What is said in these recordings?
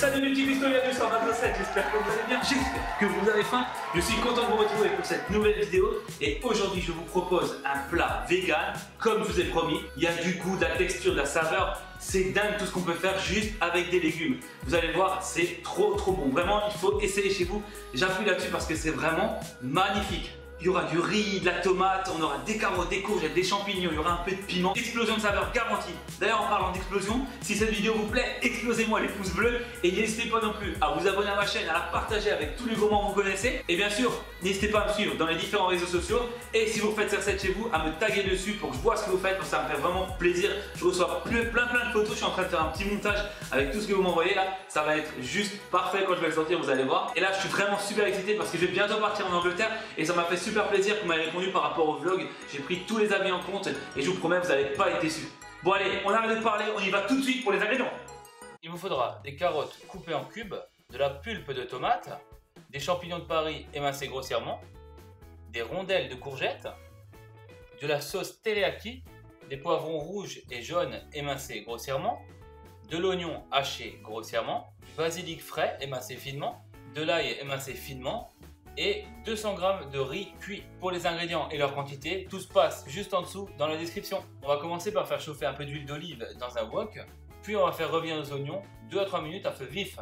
Salut les petits cuistots, bienvenue sur ma recette, j'espère que vous allez bien, j'espère que vous avez faim. Je suis content de vous retrouver pour cette nouvelle vidéo et aujourd'hui je vous propose un plat vegan, comme je vous ai promis. Il y a du goût, de la texture, de la saveur, c'est dingue tout ce qu'on peut faire juste avec des légumes. Vous allez voir, c'est trop bon, vraiment il faut essayer chez vous. J'appuie là-dessus parce que c'est vraiment magnifique. Il y aura du riz, de la tomate, on aura des carottes, des courgettes, des champignons, il y aura un peu de piment. Explosion de saveur garantie. D'ailleurs en parlant d'explosion, si cette vidéo vous plaît, explosez-moi les pouces bleus et n'hésitez pas non plus à vous abonner à ma chaîne, à la partager avec tous les gourmands que vous connaissez. Et bien sûr, n'hésitez pas à me suivre dans les différents réseaux sociaux. Et si vous faites cette recette chez vous, à me taguer dessus pour que je vois ce que vous faites, parce que ça me fait vraiment plaisir. Je reçois plein de photos, je suis en train de faire un petit montage avec tout ce que vous m'envoyez là. Ça va être juste parfait quand je vais le sortir, vous allez voir. Et là je suis vraiment super excité parce que je vais bientôt partir en Angleterre et ça m'a fait super plaisir que vous m'avez répondu par rapport au vlog. J'ai pris tous les avis en compte et je vous promets, vous n'allez pas être déçus. Bon allez, on arrête de parler, on y va tout de suite pour les ingrédients. Il vous faudra des carottes coupées en cubes, de la pulpe de tomate, des champignons de Paris émincés grossièrement, des rondelles de courgettes, de la sauce teriyaki, des poivrons rouges et jaunes émincés grossièrement, de l'oignon haché grossièrement, du basilic frais émincé finement, de l'ail émincé finement et 200 g de riz cuit. Pour les ingrédients et leur quantité, tout se passe juste en dessous dans la description. On va commencer par faire chauffer un peu d'huile d'olive dans un wok, puis on va faire revenir nos oignons 2 à 3 minutes à feu vif.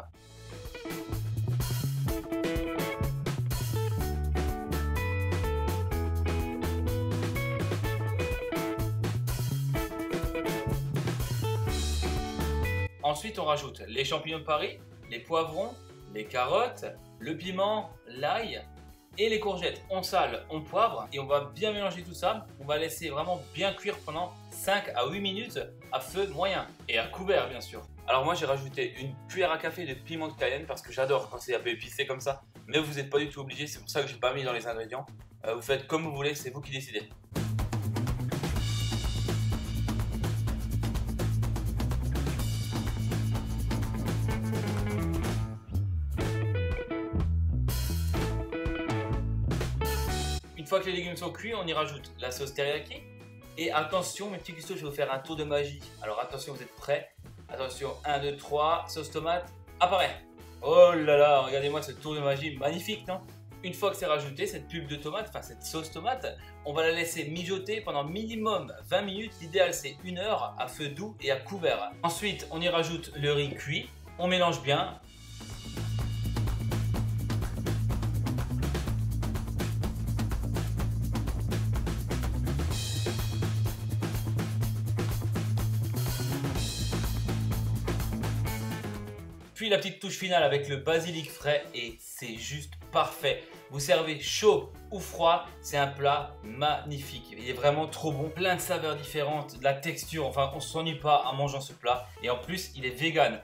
Ensuite, on rajoute les champignons de Paris, les poivrons, les carottes, le piment, l'ail et les courgettes. On sale, on poivre et on va bien mélanger tout ça. On va laisser vraiment bien cuire pendant 5 à 8 minutes à feu moyen et à couvert bien sûr. Alors moi j'ai rajouté une cuillère à café de piment de Cayenne parce que j'adore quand c'est un peu épicé comme ça. Mais vous n'êtes pas du tout obligé, c'est pour ça que je n'ai pas mis dans les ingrédients. Vous faites comme vous voulez, c'est vous qui décidez. Une fois que les légumes sont cuits, on y rajoute la sauce teriyaki. Et attention mes petits cuistots, je vais vous faire un tour de magie. Alors attention, vous êtes prêts? Attention, 1, 2, 3, sauce tomate, apparaît. Oh là là, regardez-moi ce tour de magie magnifique, non? Une fois que c'est rajouté, cette pulpe de tomate, enfin cette sauce tomate, on va la laisser mijoter pendant minimum 20 minutes. L'idéal c'est 1 heure à feu doux et à couvert. Ensuite, on y rajoute le riz cuit, on mélange bien. Puis la petite touche finale avec le basilic frais et c'est juste parfait. Vous servez chaud ou froid, c'est un plat magnifique. Il est vraiment trop bon, plein de saveurs différentes, de la texture, enfin on ne s'ennuie pas en mangeant ce plat. Et en plus, il est vegan.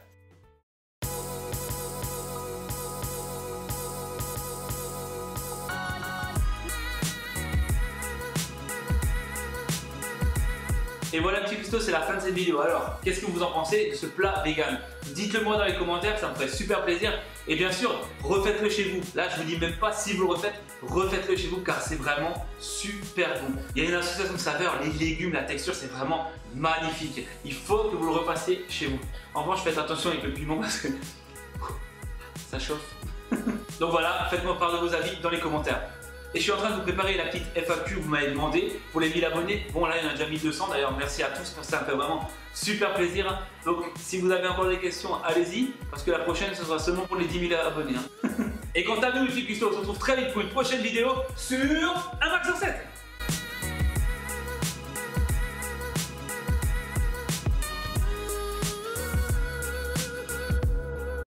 Et voilà petit cuistot, c'est la fin de cette vidéo. Alors, qu'est-ce que vous en pensez de ce plat vegan? Dites-le moi dans les commentaires, ça me ferait super plaisir. Et bien sûr, refaites-le chez vous. Là, je vous dis même pas si vous le refaites, refaites-le chez vous car c'est vraiment super bon. Il y a une association de saveurs, les légumes, la texture, c'est vraiment magnifique. Il faut que vous le repassiez chez vous. En revanche, faites attention avec le piment parce que ça chauffe. Donc voilà, faites-moi part de vos avis dans les commentaires. Et je suis en train de vous préparer la petite FAQ que vous m'avez demandé pour les 1000 abonnés. Bon là il y en a déjà 1200 d'ailleurs, merci à tous, ça me fait vraiment super plaisir. Donc si vous avez encore des questions, allez-y, parce que la prochaine ce sera seulement pour les 10 000 abonnés. Et quant à nous les petits cuistots, on se retrouve très vite pour une prochaine vidéo sur un Max 7.